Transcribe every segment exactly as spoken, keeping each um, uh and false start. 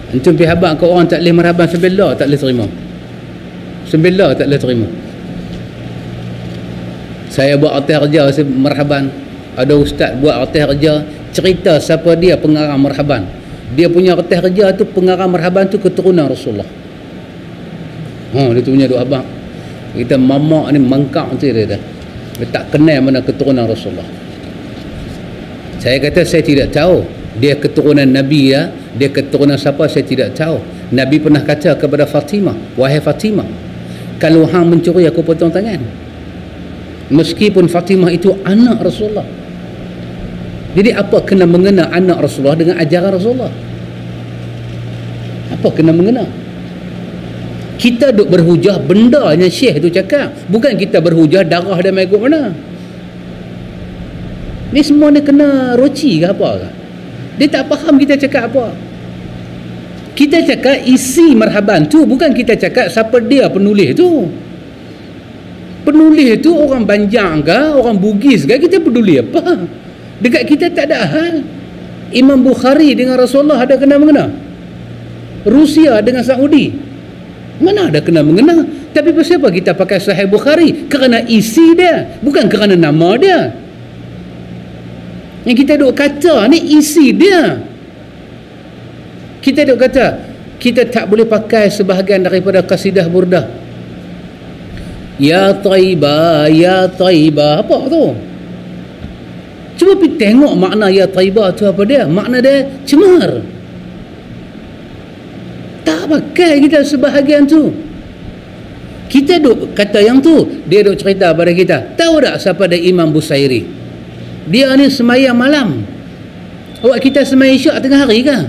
Antum pergi habaq ke orang tak boleh marhaban sebelah, tak boleh terima. Sebelah tak boleh terima. Saya buat artis kerja, saya marhaban. Ada ustaz buat artis kerja, cerita siapa dia pengarang marhaban. Dia punya artis kerja tu, pengarang marhaban tu keturunan Rasulullah. Ha, dia tu punya duk abang. Kita mamak ni mangkak tu dia dah. Dia tak kenal mana keturunan Rasulullah. Saya kata saya tidak tahu dia keturunan Nabi ya, dia keturunan siapa saya tidak tahu. Nabi pernah kata kepada Fatimah, wahai Fatimah, kalau hang mencuri aku potong tangan. Meskipun Fatimah itu anak Rasulullah. Jadi apa kena mengena anak Rasulullah dengan ajaran Rasulullah? Apa kena mengena? Kita duk berhujah benda yang syekh tu cakap, bukan kita berhujah darah dia mai ikut mana. Ni semua ni kena roci ke apa ke? Dia tak faham kita cakap apa. Kita cakap isi marhaban tu, bukan kita cakap siapa dia penulis tu. Penulis tu orang Banjang ke, orang Bugis ke, kita peduli apa? Dekat kita tak ada hal. Imam Bukhari dengan Rasulullah ada kena mengena? Rusia dengan Saudi mana ada kena mengena? Tapi pasal apa kita pakai Sahih Bukhari? Kerana isi dia, bukan kerana nama dia. Yang kita duk kata ni isi dia. Kita duk kata kita tak boleh pakai sebahagian daripada qasidah burdah. Ya Taibah, ya Taibah, apa tu? Cuba pergi tengok makna ya Taibah tu apa dia? Makna dia cemar. Tak pakai kita sebahagian tu. Kita duk kata yang tu, dia duk cerita pada kita. Tahu tak siapa dia Imam Busairi? Dia ni semayang malam. Awak kita semayang isyak tengah hari ke?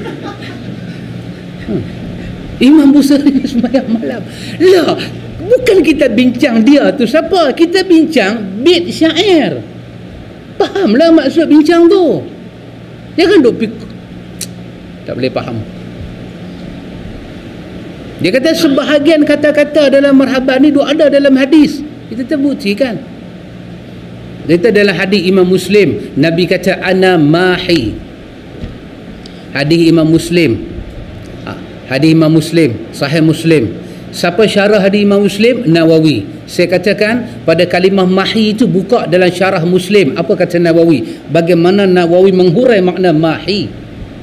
Hmm. Imam Busairi semayang malam. Lah, bukan kita bincang dia tu siapa, kita bincang bait syair. Fahamlah maksud bincang tu. Dia kan duk pik- tak boleh faham. Dia kata sebahagian kata-kata dalam marhaban ni duk ada dalam hadis. Kita terbuktikan. Dia kata dalam hadis Imam Muslim, Nabi kata ana mahi. Hadis Imam Muslim. Hadis Imam Muslim, Sahih Muslim. Siapa syarah hadis Imam Muslim? Nawawi. Saya katakan pada kalimah mahi itu buka dalam syarah Muslim. Apa kata Nawawi? Bagaimana Nawawi menghurai makna mahi?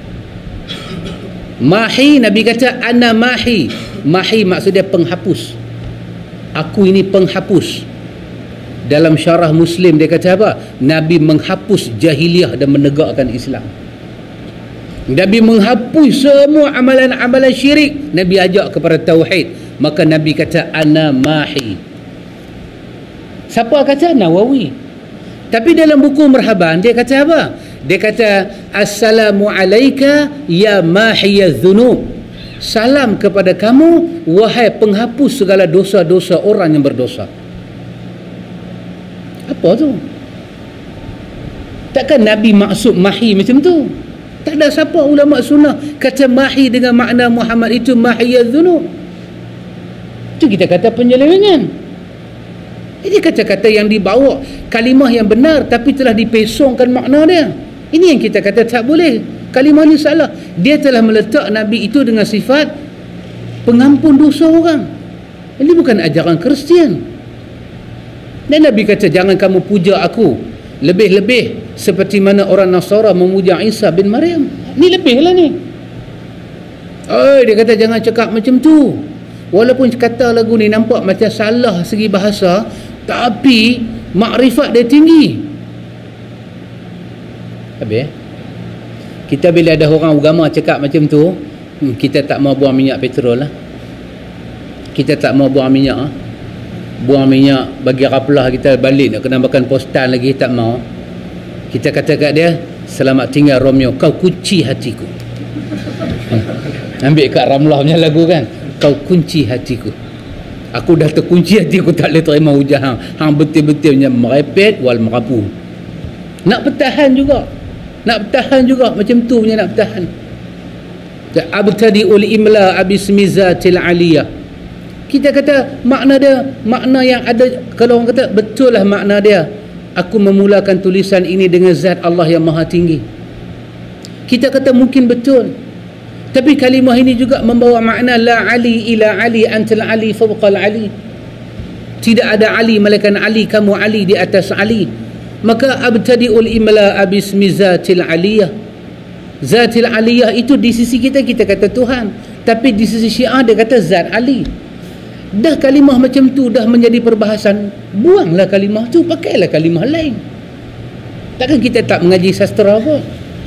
Mahi, Nabi kata ana mahi. Mahi maksudnya penghapus. Aku ini penghapus. Dalam syarah Muslim dia kata apa? Nabi menghapus jahiliah dan menegakkan Islam. Nabi menghapus semua amalan-amalan syirik. Nabi ajak kepada tauhid. Maka Nabi kata ana mahi. Siapa kata? Nawawi. Tapi dalam buku marhaban dia kata apa? Dia kata assalamu alayka ya mahiyadz dzunub. Salam kepada kamu wahai penghapus segala dosa-dosa orang yang berdosa. Apa tu? Takkan Nabi maksud mahi macam tu? Tak ada siapa ulama sunnah kata mahi dengan makna Muhammad itu mahiyadz dzunub. Itu kita kata penyelewengan. Ini kata-kata yang dibawa kalimah yang benar tapi telah dipesongkan makna dia. Ini yang kita kata tak boleh. Kalimah ni salah. Dia telah meletak Nabi itu dengan sifat pengampun dosa orang. Ini bukan ajaran Kristian. Dan Nabi kata jangan kamu puja aku lebih-lebih seperti mana orang Nasara memuja Isa bin Maryam. Ni lebih lah ni. Oh, dia kata jangan cakap macam tu. Walaupun kata lagu ni nampak macam salah segi bahasa, tapi makrifat dia tinggi. Habis kita bila ada orang agama cakap macam tu, hmm, kita tak mau buang minyak petrol lah. Kita tak mau buang minyak lah. Buang minyak bagi raplah kita balik nak kena makan postan lagi, tak mau. Kita kata kat dia, selamat tinggal Romeo, kau kunci hatiku. hmm. Ambil kat Ramlah punya lagu kan, kau kunci hatiku. Aku dah terkunci hati, aku tak boleh terima hujah hang. Hang betul-betul punya merepet wal merapu. Nak bertahan juga. Nak bertahan juga macam tu punya nak bertahan. Abtadi'ul imla abismi zatil aliyah. Kita kata makna dia, makna yang ada, kalau orang kata betul lah makna dia, aku memulakan tulisan ini dengan zat Allah yang maha tinggi. Kita kata mungkin betul. Tapi kalimah ini juga membawa makna la ali ila ali antal ali fawqal ali. Tidak ada Ali melainkan Ali, kamu Ali di atas Ali. Maka abtadi'ul imla bismi zatil aliyah. Zatil aliyah itu di sisi kita kita kata Tuhan, tapi di sisi Syiah dia kata zat Ali. Dah kalimah macam tu dah menjadi perbahasan, buanglah kalimah tu, pakailah kalimah lain. Takkan kita tak mengaji sastra pun,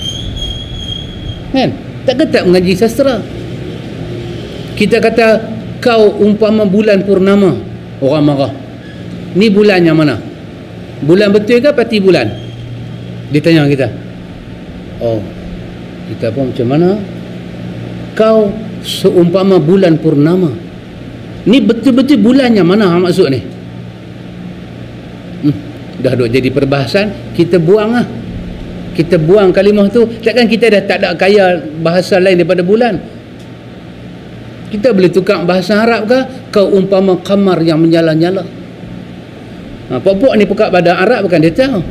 kan? Takkan tak mengaji sastra. Kita kata kau umpama bulan purnama, orang marah. Ni bulan yang mana? Bulan betul ke pati bulan? Dia tanya kita. Oh, kita pun macam mana? Kau seumpama bulan purnama. Ni betul-betul bulan yang mana maksud ni? Hmm, dah duk jadi perbahasan, kita buang lah. Kita buang kalimah tu. Takkan kita dah tak ada kaya bahasa lain daripada bulan? Kita boleh tukar bahasa Arab ke? Kau umpama kamar yang menyala-nyala. Ha, pokok ni pekat pada Arab bukan dia tahu.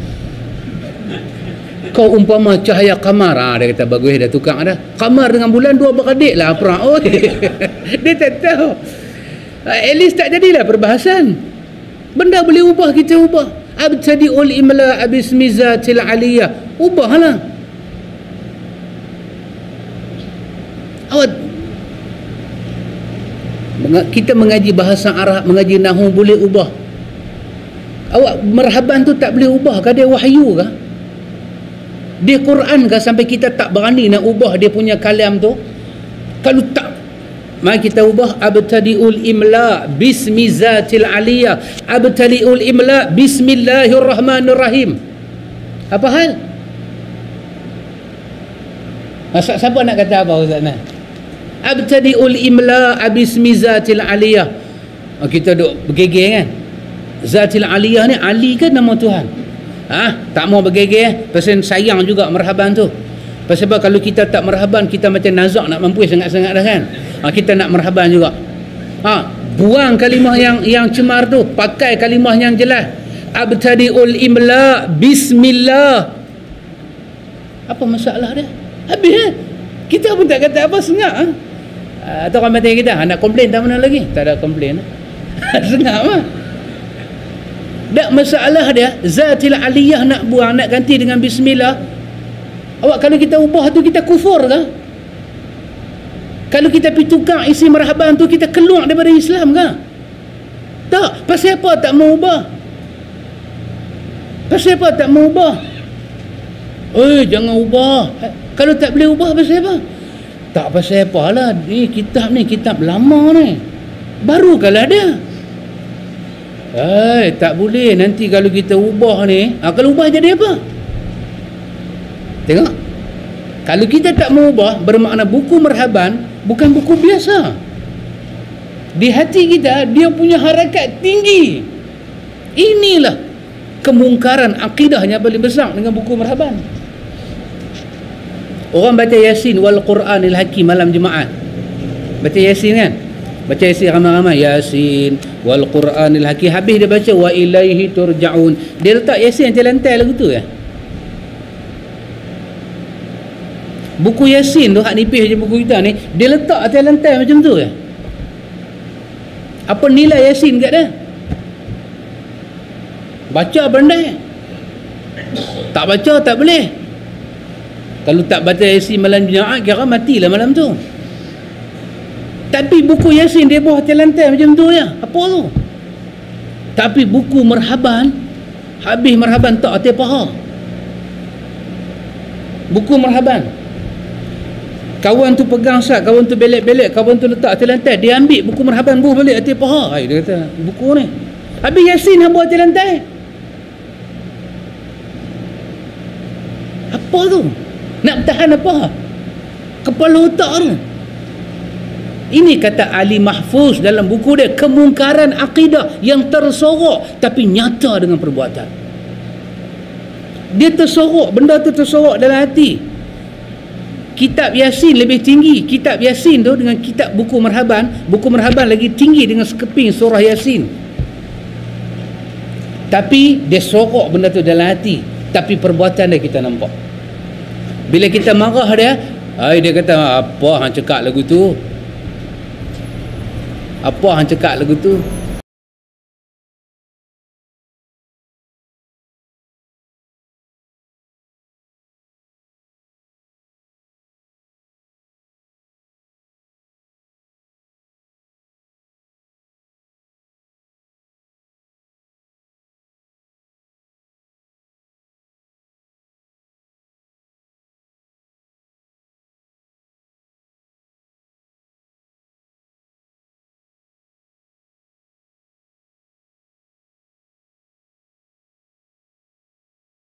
Kau umpama cahaya kamar. Ha, dia kata bagus dah tukar dah. Kamar dengan bulan dua beradik lah. Oh, dia tak tahu. Ha, at least tak jadilah perbahasan. Benda boleh ubah, kita ubah. Abtadi'ul imla bismi zatil aliyah. Ubahlah. Awak kita mengaji bahasa Arab, mengaji nahwu boleh ubah. Awak marhaban tu tak boleh ubah ke? Dia wahyu ke? Dia Quran ke sampai kita tak berani nak ubah dia punya kalam tu? Kalau tak, mari kita ubah. Abtadi'ul imla bismi zatil aliyah. Abtadi'ul imla bismillahirrahmanirrahim. Apa hal? Masa siapa nak kata apa Ustaz Nah? Abtadi'ul imla bismi zatil aliyah. Oh, kita duk bergegel kan? Zatil aliyah ni, Ali kan nama Tuhan. Ha? Tak mau bergegel pasal sayang juga marhaban tu. Pasal apa? Kalau kita tak marhaban, kita macam nazak nak mampu sangat-sangat dah kan? Ha, kita nak marhaban juga. Ha, buang kalimah yang yang cemar tu, pakai kalimah yang jelas. Abtadi'ul imla bismillah. Apa masalah dia? Habis eh? Kita pun tak kata apa, sengak ha? Atau orang mati kita, nak komplain tak mana lagi? Tak ada komplain. Sengak mah. Tak masalah dia. Zatil aliyah nak buang, nak ganti dengan bismillah. Awak kalau kita ubah tu, kita kufur ke? Kalau kita pergi tukar isi marhaban tu, kita keluar daripada Islam ke? Tak. Pasal apa tak mau ubah? Pasal apa tak mau ubah? Eh, jangan ubah. Kalau tak boleh ubah pasal apa? Tak pasal apalah. Ni kitab ni kitab lama ni. Baru kalah dia. Eh, tak boleh. Nanti kalau kita ubah ni, ha, kalau ubah jadi apa? Tengok. Kalau kita tak mau ubah, bermakna buku marhaban bukan buku biasa. Di hati kita, dia punya harakat tinggi. Inilah kemungkaran akidahnya paling besar dengan buku marhaban. Orang baca Yasin wal Quranil Hakim malam Jumaat. Baca Yasin kan? Baca Yasin ramai-ramai. Yasin wal Quranil Hakim. Habis dia baca wa ilaihi turja'un. Dia letak Yasin atas lantai lagu tu ya. Buku Yasin tu hak nipis je buku kita ni, dia letak atas lantai macam tu ya. Apa nilai Yasin kat dia? Baca pandai. Tak baca tak boleh. Kalau tak baca Yasin malam Jumaat, kira matilah malam tu. Tapi buku Yasin dia buah atas lantai macam tu ya. Apa tu? Tapi buku marhaban, habis marhaban tak atas paha. Buku marhaban, kawan tu pegang sat, kawan tu belek-belek, kawan tu letak atas lantai, dia ambil buku marhaban buah balik atas paha. Hai, dia kata buku ni. Habis Yasin hang buah atas lantai. Apa tu? Nak bertahan apa? Kepala otak tu. Ini kata Ali Mahfuz dalam buku dia, kemungkaran akidah yang tersorok tapi nyata dengan perbuatan. Dia tersorok, benda tu tersorok dalam hati. Kitab Yasin lebih tinggi. Kitab Yasin tu dengan kitab buku marhaban, buku marhaban lagi tinggi dengan sekeping surah Yasin. Tapi dia sorok benda tu dalam hati, tapi perbuatan dia kita nampak. Bila kita marah dia, Hai, dia kata apa hang cakap lagu tu? Apa hang cakap lagu tu?